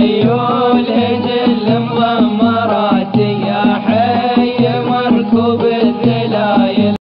خيول هجل مضمرات يا حي مركوب الذلايل.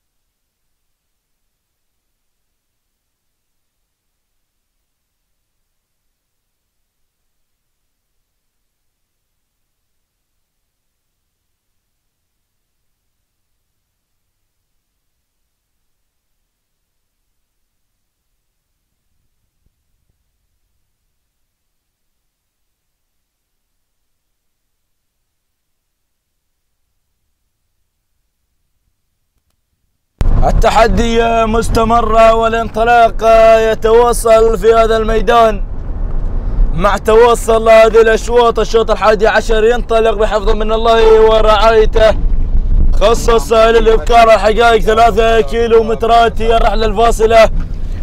التحدي مستمر والانطلاق يتواصل في هذا الميدان مع تواصل هذه الاشواط. الشوط 11 ينطلق بحفظ من الله ورعايته، خصص للابكار الحقائق 3 كيلومترات هي الرحله الفاصله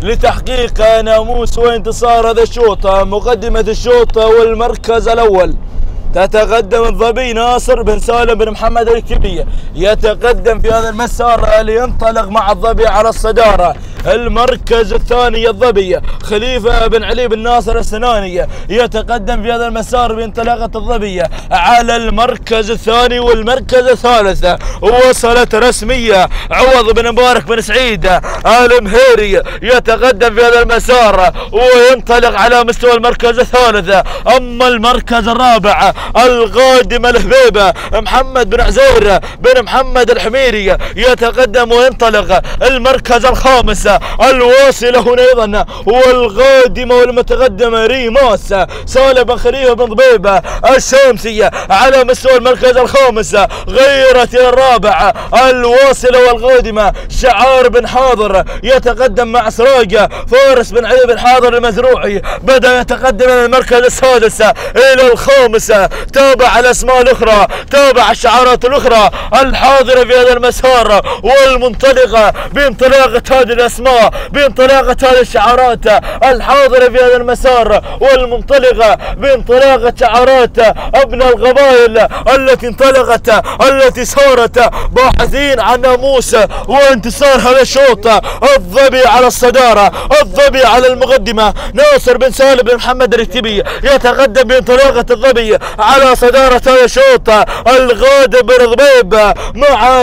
لتحقيق ناموس وانتصار هذا الشوط. مقدمه الشوط والمركز الاول تتقدم الظبي ناصر بن سالم بن محمد الكبية، يتقدم في هذا المسار لينطلق مع الظبي على الصدارة. المركز الثاني الظبي خليفة بن علي بن ناصر السناني، يتقدم في هذا المسار بانطلاقة الظبي على المركز الثاني. والمركز الثالث وصلت رسمية عوض بن مبارك بن سعيد المهيري، يتقدم في هذا المسار وينطلق على مستوى المركز الثالث. أما المركز الرابع القادم الهبيبة محمد بن عزير بن محمد الحميري، يتقدم وينطلق. المركز الخامس الواصل هنا ايضا والقادمه والمتقدمه ريماس سالم بن خليفه بن ضبيبه الشامسيه على مستوى المركز الخامس. غيرت الى الرابع الواصله والقادمه شعار بن حاضر، يتقدم مع سراج فارس بن علي بن حاضر المزروعي، بدا يتقدم الى المركز السادس الى الخامس. تابع الاسماء الاخرى، تابع الشعارات الاخرى الحاضره في هذا المسار والمنطلقه بانطلاقه هذه الاسماء، بانطلاقه هذه الشعارات الحاضره في هذا المسار والمنطلقه بانطلاقه شعارات ابناء القبائل التي انطلقت، التي سارت باحثين عن ناموس وانتصار هذا الشوط. الظبي على الصداره، الظبي على المقدمه، ناصر بن سالم بن محمد الكتبي يتقدم بانطلاقه الظبي على صداره هذا الشوط. الغادم بن ضبيب مع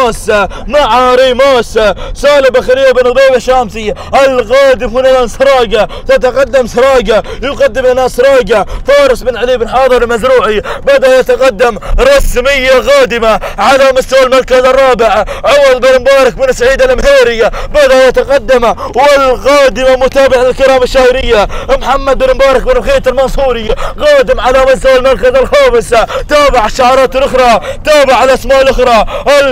ريماس سالم بن خليفه بن ضبيب الشامسي. الغادم هنا سراجة، تتقدم سراجة، يقدم لنا سراجة فارس بن علي بن حاضر المزروعي، بدا يتقدم رسميه قادمه على مستوى المركز الرابع. عوض بن مبارك بن سعيد المهيري بدا يتقدم، والقادمه متابع الكرام الشهريه محمد بن مبارك بن خيت المنصوري قادم على مستوى المركز الخامس. تابع الشعارات الاخرى، تابع الاسماء الاخرى،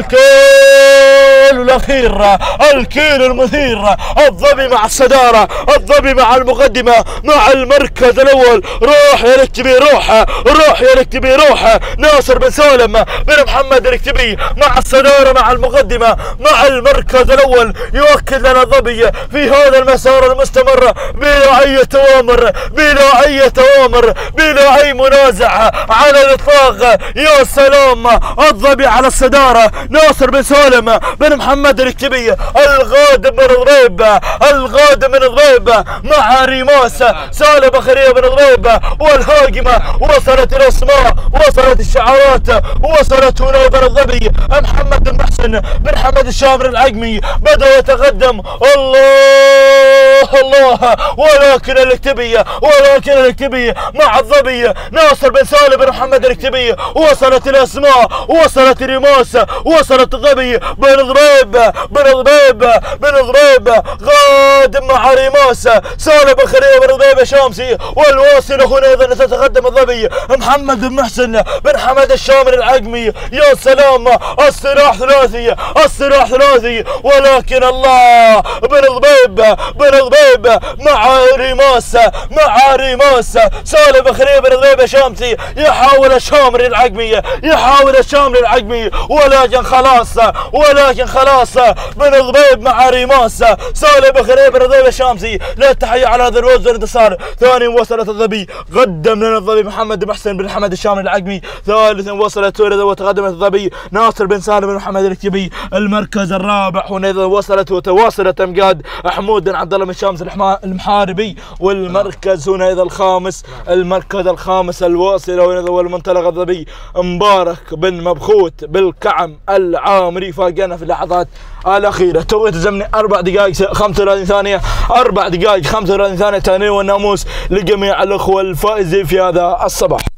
الكيل الاخير، الكيل المثير. الظبي مع الصداره، الظبي مع المقدمه، مع المركز الاول. روح يا الكتبي روح، روح يا الكتبي روح. ناصر بن سالم بن محمد الكتبي مع الصداره، مع المقدمه، مع المركز الاول. يؤكد لنا الظبي في هذا المسار المستمر بلا اي توامر، بلا اي توامر، بلا اي منازعه على الاطلاق. يا سلام، الظبي على الصداره. ناصر بن سالم بن محمد الكتبي، الغادم بن ضبيب، الغادم بن ضبيب مع ريماس سالم بن خليفه بن ضبيب. والهاجمه وصلت الاسماء، وصلت الشعارات، وصلت هنا بن الظبي محمد بن محسن بن حمد الشامر العقمي، بدا يتقدم. الله، ولكن الكتبي مع الظبي ناصر بن سالم بن محمد الكتبي. وصلت الاسماء، وصلت ريماس، وصلت الظبي بن ضبيب غادم مع ريماس سالم بن خليفه بن ضبيب الشامسي. والواصله هنا ايضا تتقدم الظبي محمد بن محسن بن حمد الشامر العقمي. يا سلام، الصراع ثلاثي، ولكن الله بن ضبيب مع ريماس سالم بن خليفه بن ضبيب الشامسي. يحاول الشامر العقمي، ولكن خلاص بن ضبيب مع ريماس الخامسة سالم بخريب رضيب الشامسي. له تحية على هذا الوزن انتصار. ثاني وصلت الظبي، قدم لنا الظبي محمد محسن بن حمد الشامي العقمي. ثالثا وصلت سوريا وتقدمت الظبي ناصر بن سالم بن محمد الكتبي. المركز الرابع هنا وصلت وتواصلت امجاد حمود بن عبد الله بن شامس المحاربي. والمركز هنا اذا الخامس، المركز الخامس الواصل هنا والمنطلق الظبي مبارك بن مبخوت بالكعم العامري. فاجأنا في اللحظات الأخيرة. توقيت الزمني 4 دقائق 35 ثانية، 4 دقائق 35 ثانية. تهنئة والناموس لجميع الأخوة الفائزين في هذا الصباح.